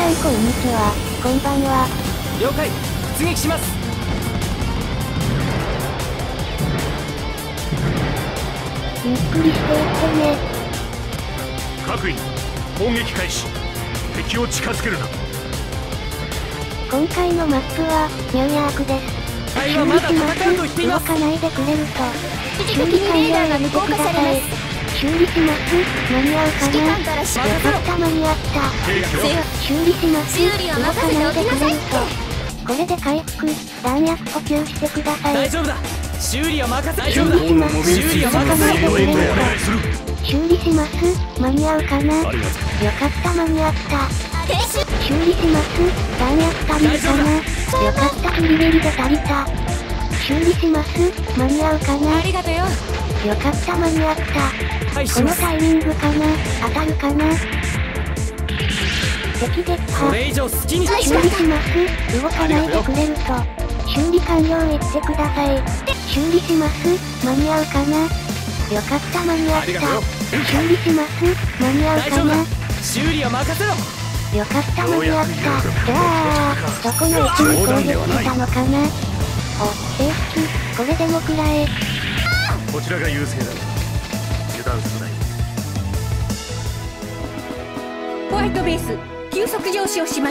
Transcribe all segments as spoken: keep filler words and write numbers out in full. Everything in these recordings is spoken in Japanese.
んこんにちは、こんばんは。 了解、出撃します。 ゆっくりしていってね。 各員、攻撃開始。敵を近づけるな。 今回のマップは、ニューヤークです。 隊はまだ戦うと言っています。 動かないでくれると、修理完了してください。修理します。間に合うかな。よかった間に合った。修理します。動かないでくれると。これで回復、弾薬補給してください。 大丈夫だ。修理は任せ。大丈夫修理します。 修理は任せ。 修理します。間に合うかな。よかった間に合った。修理します。弾薬足りるかな。よかったギリギリで足りた。修理します。間に合うかな。 ありがとうよ。 よかった間に合った。 はい、 このタイミングかな。当たるかな。敵撃破。 これ以上好きに修理します。動かないでくれると。修理完了言ってください。修理します。間に合うかな。よかった間に合った。修理します。間に合うかな。 修理は任せろ。 よかった間に合った。じゃあ、どこの位置に攻撃したのかな。お、正式、これでも食らえ。 こちらが優勢だ。油断するなよ。 ホワイトベース急速上昇します。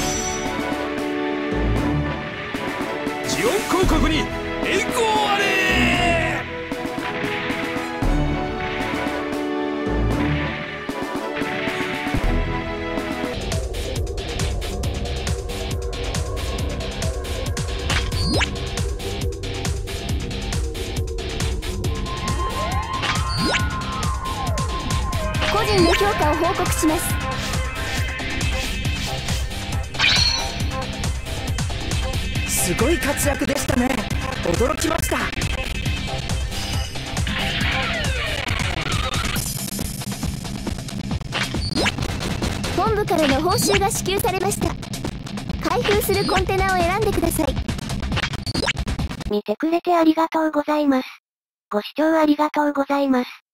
ジオン公国に栄光あれ。 個人の評価を報告します。 すごい活躍でしたね。驚きました。 本部からの報酬が支給されました。開封するコンテナを選んでください。 見てくれてありがとうございます。ご視聴ありがとうございます。